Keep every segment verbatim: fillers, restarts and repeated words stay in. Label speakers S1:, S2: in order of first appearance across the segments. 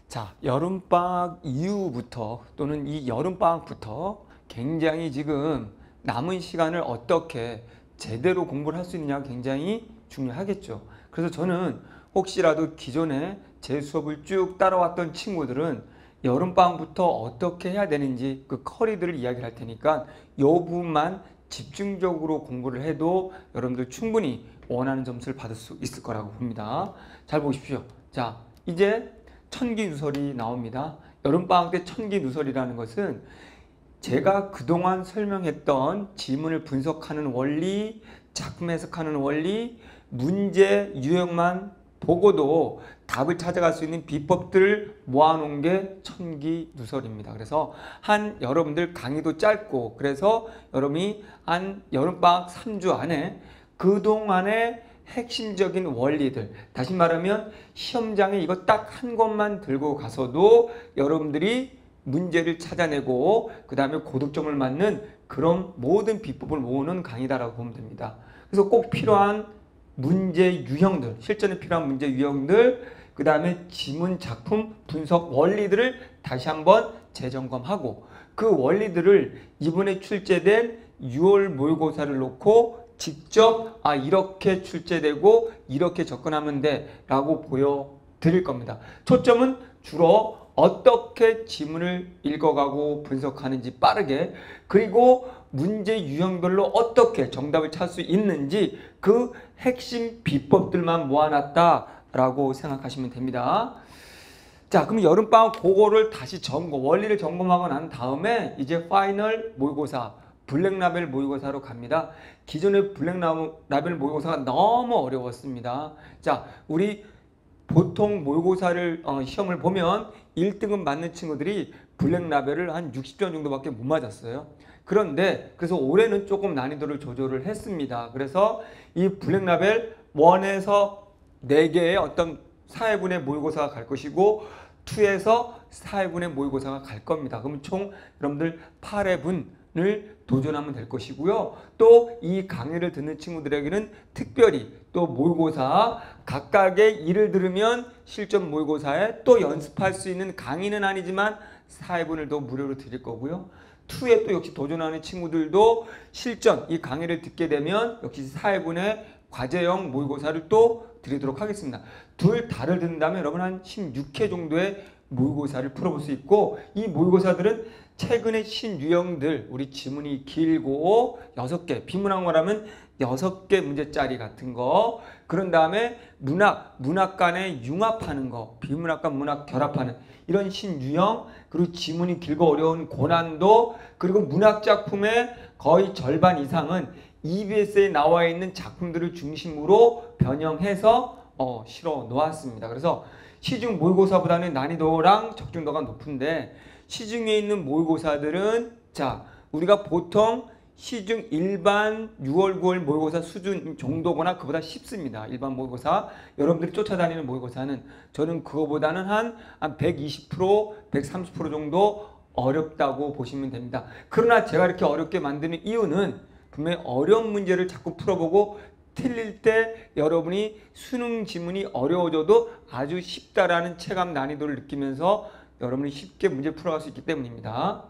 S1: 자, 여름방학 이후부터 또는 이 여름방학부터 굉장히 지금 남은 시간을 어떻게 제대로 공부를 할 수 있느냐가 굉장히 중요하겠죠. 그래서 저는 혹시라도 기존에 제 수업을 쭉 따라왔던 친구들은 여름방학부터 어떻게 해야 되는지 그 커리들을 이야기를 할 테니까 이 부분만 집중적으로 공부를 해도 여러분들 충분히 원하는 점수를 받을 수 있을 거라고 봅니다. 잘 보십시오. 자, 이제 천기누설이 나옵니다. 여름방학 때 천기누설이라는 것은 제가 그동안 설명했던 지문을 분석하는 원리, 작품 해석하는 원리, 문제 유형만 보고도 답을 찾아갈 수 있는 비법들을 모아놓은 게 천기누설입니다. 그래서 한 여러분들 강의도 짧고 그래서 여러분이 한 여름방학 삼 주 안에 그동안의 핵심적인 원리들, 다시 말하면 시험장에 이거 딱 한 것만 들고 가서도 여러분들이 문제를 찾아내고 그 다음에 고득점을 맞는 그런 모든 비법을 모으는 강의다라고 보면 됩니다. 그래서 꼭 필요한 문제 유형들, 실전에 필요한 문제 유형들, 그 다음에 지문 작품 분석 원리들을 다시 한번 재점검하고 그 원리들을 이번에 출제된 유월 모의고사를 놓고 직접 아 이렇게 출제되고 이렇게 접근하면 돼 라고 보여드릴 겁니다. 초점은 주로 어떻게 지문을 읽어가고 분석하는지 빠르게, 그리고 문제 유형별로 어떻게 정답을 찾을 수 있는지 그 핵심 비법들만 모아놨다라고 생각하시면 됩니다. 자, 그럼 여름방학 그거를 다시 점검, 원리를 점검하고 난 다음에 이제 파이널 모의고사, 블랙라벨 모의고사로 갑니다. 기존의 블랙라벨 모의고사가 너무 어려웠습니다. 자, 우리 보통 모의고사를 어, 시험을 보면 일 등급 맞는 친구들이 블랙라벨을 한 육십 점 정도밖에 못 맞았어요. 그런데 그래서 올해는 조금 난이도를 조절을 했습니다. 그래서 이 블랙라벨 일에서 네 개의 어떤 사회분의 모의고사가 갈 것이고 이에서 사회분의 모의고사가 갈 겁니다. 그럼 총 여러분들 팔 회분을 도전하면 될 것이고요. 또 이 강의를 듣는 친구들에게는 특별히 또 모의고사 각각의 일을 들으면 실전 모의고사에 또 연습할 수 있는 강의는 아니지만 사회분을 더 무료로 드릴 거고요. 이에 또 역시 도전하는 친구들도 실전 이 강의를 듣게 되면 역시 사회분의 과제형 모의고사를 또 드리도록 하겠습니다. 둘 다를 듣는다면 여러분 한 십육 회 정도의 모의고사를 풀어볼 수 있고, 이 모의고사들은 최근의 신유형들, 우리 지문이 길고 여섯 개, 비문학어라면 여섯 개 문제짜리 같은 거, 그런 다음에 문학, 문학 간에 융합하는 거, 비문학과 문학 결합하는 이런 신유형, 그리고 지문이 길고 어려운 고난도, 그리고 문학 작품의 거의 절반 이상은 이비에스에 나와 있는 작품들을 중심으로 변형해서 어, 실어 놓았습니다. 그래서 시중 모의고사보다는 난이도랑 적중도가 높은데, 시중에 있는 모의고사들은 자 우리가 보통 시중 일반 유월 구월 모의고사 수준 정도거나 그보다 쉽습니다. 일반 모의고사 여러분들이 쫓아다니는 모의고사는 저는 그거보다는 한, 한 백이십 퍼센트 백삼십 퍼센트 정도 어렵다고 보시면 됩니다. 그러나 제가 이렇게 어렵게 만드는 이유는 분명히 어려운 문제를 자꾸 풀어보고 틀릴 때 여러분이 수능 지문이 어려워져도 아주 쉽다라는 체감 난이도를 느끼면서 여러분이 쉽게 문제 풀어갈 수 있기 때문입니다.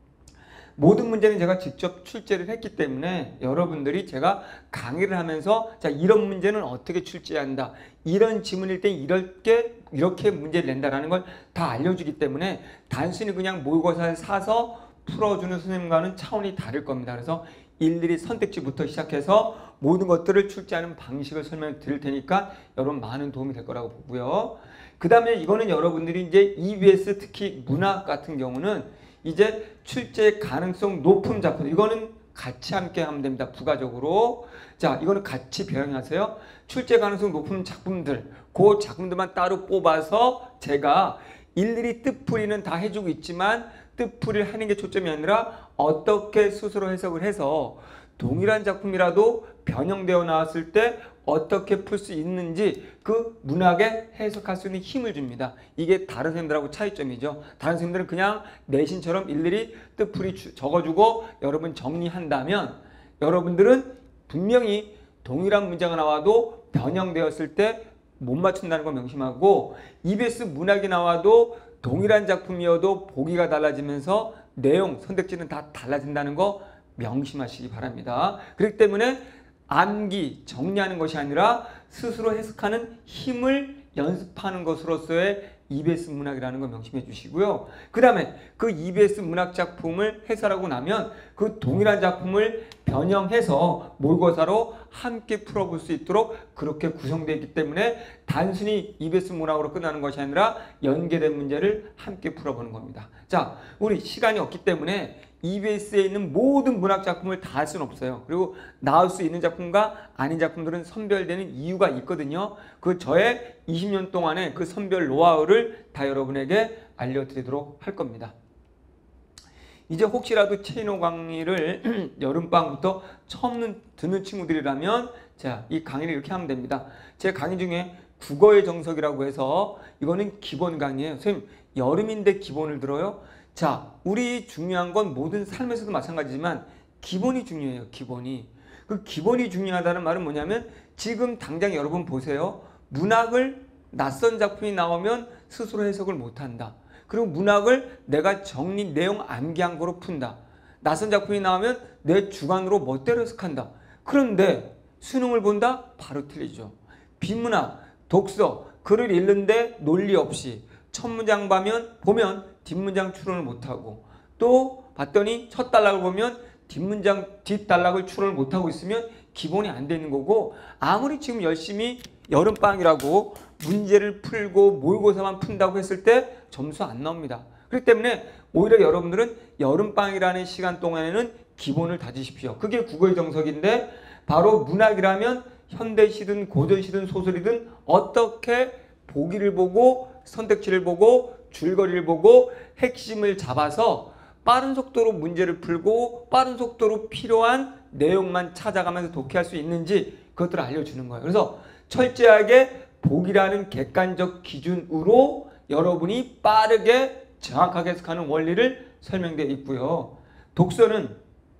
S1: 모든 문제는 제가 직접 출제를 했기 때문에 여러분들이 제가 강의를 하면서 자 이런 문제는 어떻게 출제한다, 이런 지문일 때 이렇게 이렇게 문제를 낸다라는 걸 다 알려주기 때문에 단순히 그냥 모의고사를 사서 풀어주는 선생님과는 차원이 다를 겁니다. 그래서 일일이 선택지부터 시작해서 모든 것들을 출제하는 방식을 설명을 드릴 테니까 여러분 많은 도움이 될 거라고 보고요. 그 다음에 이거는 여러분들이 이제 이비에스 특히 문학 같은 경우는 이제 출제 가능성 높은 작품, 이거는 같이 함께 하면 됩니다. 부가적으로. 자, 이거는 같이 병행하세요. 출제 가능성 높은 작품들, 그 작품들만 따로 뽑아서 제가 일일이 뜻풀이는 다 해주고 있지만 뜻풀이를 하는 게 초점이 아니라 어떻게 스스로 해석을 해서 동일한 작품이라도 변형되어 나왔을 때 어떻게 풀 수 있는지 그 문학에 해석할 수 있는 힘을 줍니다. 이게 다른 선생님들하고 차이점이죠. 다른 선생님들은 그냥 내신처럼 일일이 뜻풀이 적어주고 여러분 정리한다면, 여러분들은 분명히 동일한 문제가 나와도 변형되었을 때 못 맞춘다는 걸 명심하고, 이비에스 문학이 나와도 동일한 작품이어도 보기가 달라지면서 내용, 선택지는 다 달라진다는 거 명심하시기 바랍니다. 그렇기 때문에 암기, 정리하는 것이 아니라 스스로 해석하는 힘을 연습하는 것으로서의 이비에스 문학이라는 거 명심해 주시고요. 그 다음에 그 이비에스 문학 작품을 해설하고 나면 그 동일한 작품을 변형해서 모의고사로 함께 풀어볼 수 있도록 그렇게 구성되어 있기 때문에 단순히 이비에스 문학으로 끝나는 것이 아니라 연계된 문제를 함께 풀어보는 겁니다. 자, 우리 시간이 없기 때문에 이비에스에 있는 모든 문학 작품을 다 할 수는 없어요. 그리고 나올 수 있는 작품과 아닌 작품들은 선별되는 이유가 있거든요. 그 저의 이십 년 동안의 그 선별 노하우를 다 여러분에게 알려드리도록 할 겁니다. 이제 혹시라도 체인호 강의를 여름방부터 처음 듣는 친구들이라면 자, 이 강의를 이렇게 하면 됩니다. 제 강의 중에 국어의 정석이라고 해서 이거는 기본 강의예요. 선생님, 여름인데 기본을 들어요? 자, 우리 중요한 건 모든 삶에서도 마찬가지지만 기본이 중요해요. 기본이. 그 기본이 중요하다는 말은 뭐냐면 지금 당장 여러분 보세요. 문학을 낯선 작품이 나오면 스스로 해석을 못한다. 그리고 문학을 내가 정리, 내용 암기한 거로 푼다. 낯선 작품이 나오면 내 주관으로 멋대로 해석한다. 그런데 수능을 본다? 바로 틀리죠. 비문학, 독서, 글을 읽는데 논리 없이 첫 문장 보면, 보면 뒷문장 추론을 못하고 또 봤더니 첫 단락을 보면 뒷문장, 뒷단락을 추론을 못하고 있으면 기본이 안 되는 거고 아무리 지금 열심히 여름방학이라고 문제를 풀고 모의고사만 푼다고 했을 때 점수 안 나옵니다. 그렇기 때문에 오히려 여러분들은 여름방학이라는 시간 동안에는 기본을 다지십시오. 그게 국어의 정석인데 바로 문학이라면 현대시든 고전시든 소설이든 어떻게 보기를 보고 선택지를 보고 줄거리를 보고 핵심을 잡아서 빠른 속도로 문제를 풀고 빠른 속도로 필요한 내용만 찾아가면서 독해할 수 있는지 그것들을 알려주는 거예요. 그래서 철저하게 보기라는 객관적 기준으로 여러분이 빠르게 정확하게 해석하는 원리를 설명되어 있고요. 독서는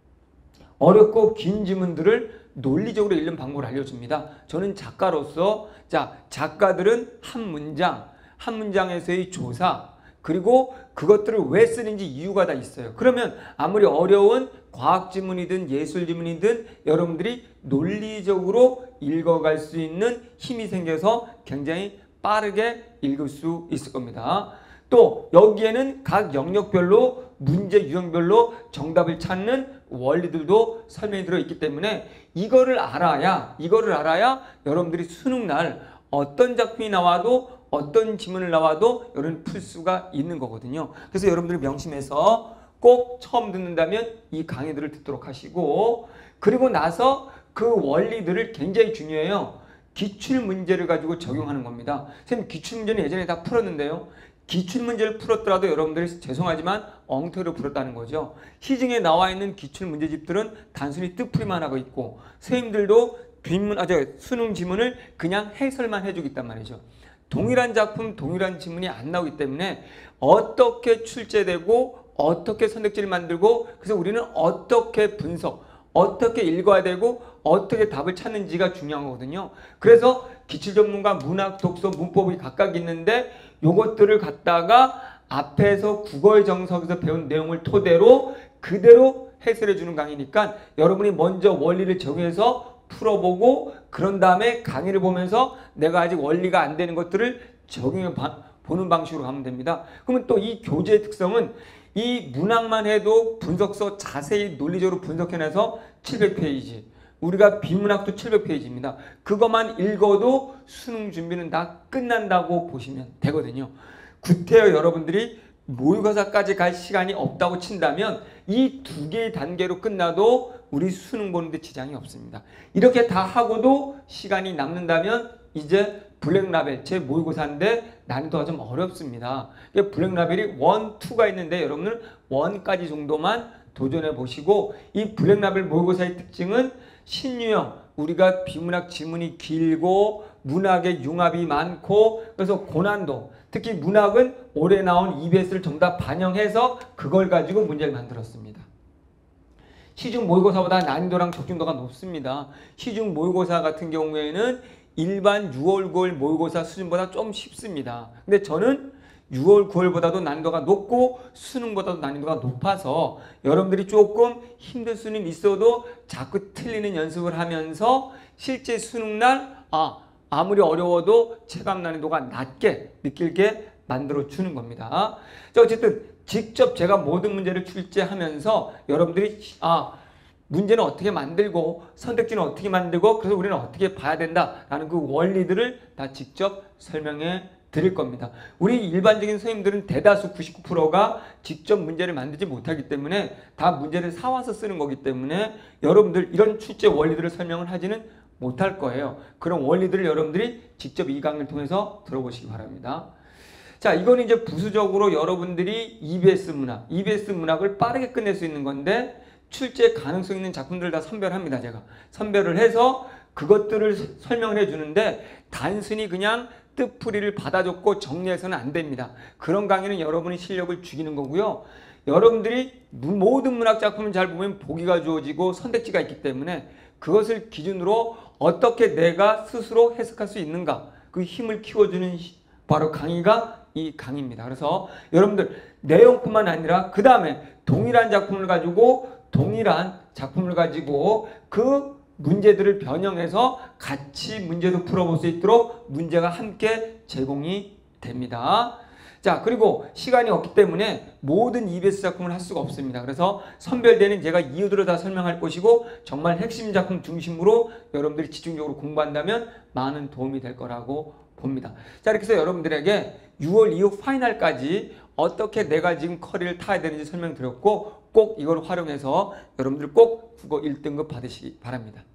S1: 어렵고 긴 지문들을 논리적으로 읽는 방법을 알려줍니다. 저는 작가로서 자 작가들은 한 문장, 한 문장에서의 조사 그리고 그것들을 왜 쓰는지 이유가 다 있어요. 그러면 아무리 어려운 과학 지문이든 예술 지문이든 여러분들이 논리적으로 읽어갈 수 있는 힘이 생겨서 굉장히 빠르게 읽을 수 있을 겁니다. 또 여기에는 각 영역별로 문제 유형별로 정답을 찾는 원리들도 설명이 들어있기 때문에 이거를 알아야 이거를 알아야 여러분들이 수능날 어떤 작품이 나와도 어떤 지문을 나와도 여러분 풀 수가 있는 거거든요. 그래서 여러분들이 명심해서 꼭 처음 듣는다면 이 강의들을 듣도록 하시고 그리고 나서 그 원리들을 굉장히 중요해요. 기출문제를 가지고 적용하는 겁니다. 선생님 기출문제는 예전에 다 풀었는데요. 기출문제를 풀었더라도 여러분들이 죄송하지만 엉터리로 풀었다는 거죠. 시중에 나와 있는 기출문제집들은 단순히 뜻풀이만 하고 있고 선생님들도 뒷문, 아, 저 수능 지문을 그냥 해설만 해주고 있단 말이죠. 동일한 작품, 동일한 지문이 안 나오기 때문에 어떻게 출제되고 어떻게 선택지를 만들고 그래서 우리는 어떻게 분석, 어떻게 읽어야 되고 어떻게 답을 찾는지가 중요한 거거든요. 그래서 기출전문가, 문학, 독서, 문법이 각각 있는데 요것들을 갖다가 앞에서 국어의 정석에서 배운 내용을 토대로 그대로 해설해 주는 강의니까 여러분이 먼저 원리를 적용해서 풀어보고 그런 다음에 강의를 보면서 내가 아직 원리가 안 되는 것들을 적용해 보는 방식으로 가면 됩니다. 그러면 또 이 교재의 특성은 이 문학만 해도 분석서 자세히 논리적으로 분석해내서 칠백 페이지 우리가 비문학도 칠백 페이지입니다. 그것만 읽어도 수능 준비는 다 끝난다고 보시면 되거든요. 구태여 여러분들이 모의고사까지 갈 시간이 없다고 친다면 이 두 개의 단계로 끝나도 우리 수능 보는데 지장이 없습니다. 이렇게 다 하고도 시간이 남는다면 이제 블랙라벨 제 모의고사인데 난이도가 좀 어렵습니다. 블랙라벨이 일, 이가 있는데 여러분은 일까지 정도만 도전해 보시고 이 블랙라벨 모의고사의 특징은 신유형 우리가 비문학 지문이 길고 문학의 융합이 많고 그래서 고난도 특히 문학은 올해 나온 이비에스를 전부 다 반영해서 그걸 가지고 문제를 만들었습니다. 시중 모의고사보다 난이도랑 적중도가 높습니다. 시중 모의고사 같은 경우에는 일반 유월, 구월 모의고사 수준보다 좀 쉽습니다. 근데 저는 유월, 구월보다도 난이도가 높고 수능보다도 난이도가 높아서 여러분들이 조금 힘들 수는 있어도 자꾸 틀리는 연습을 하면서 실제 수능날 아, 아무리 어려워도 체감 난이도가 낮게 느끼게 만들어 주는 겁니다. 자, 어쨌든 직접 제가 모든 문제를 출제하면서 여러분들이 아, 문제는 어떻게 만들고 선택지는 어떻게 만들고 그래서 우리는 어떻게 봐야 된다라는 그 원리들을 다 직접 설명해 드릴 겁니다. 우리 일반적인 선생님들은 대다수 구십구 퍼센트가 직접 문제를 만들지 못하기 때문에 다 문제를 사와서 쓰는 거기 때문에 여러분들 이런 출제 원리들을 설명을 하지는 못할 거예요. 그런 원리들을 여러분들이 직접 이 강의를 통해서 들어보시기 바랍니다. 자, 이거는 이제 부수적으로 여러분들이 이비에스 문학, 이비에스 문학을 빠르게 끝낼 수 있는 건데 출제 가능성 있는 작품들을 다 선별합니다. 제가 선별을 해서 그것들을 설명을 해주는데 단순히 그냥 뜻풀이를 받아줬고 정리해서는 안 됩니다. 그런 강의는 여러분의 실력을 죽이는 거고요. 여러분들이 모든 문학 작품을 잘 보면 보기가 주어지고 선택지가 있기 때문에 그것을 기준으로 어떻게 내가 스스로 해석할 수 있는가 그 힘을 키워주는 바로 강의가 이 강의입니다. 그래서 여러분들 내용뿐만 아니라 그 다음에 동일한 작품을 가지고 동일한 작품을 가지고 그 문제들을 변형해서 같이 문제도 풀어볼 수 있도록 문제가 함께 제공이 됩니다. 자, 그리고 시간이 없기 때문에 모든 이비에스 작품을 할 수가 없습니다. 그래서 선별되는 제가 이유들을 다 설명할 것이고 정말 핵심 작품 중심으로 여러분들이 집중적으로 공부한다면 많은 도움이 될 거라고 봅니다. 자, 이렇게 해서 여러분들에게 유월 이후 파이널까지 어떻게 내가 지금 커리를 타야 되는지 설명드렸고 꼭 이걸 활용해서 여러분들 꼭 국어 일 등급 받으시기 바랍니다.